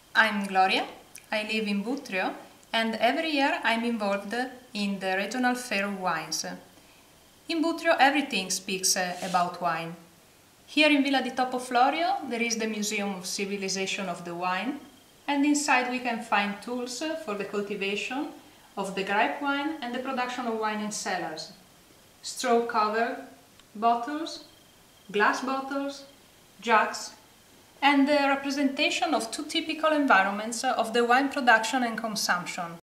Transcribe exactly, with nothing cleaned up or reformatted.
I'm Gloria, I live in Butrio, and every year I'm involved in the regional fair of wines. In Butrio everything speaks uh, about wine. Here in Villa di Topo Florio there is the Museum of Civilization of the Wine, and inside we can find tools for the cultivation of the grape wine and the production of wine in cellars. Straw-covered bottles, glass bottles, jugs, and the representation of two typical environments of the wine production and consumption.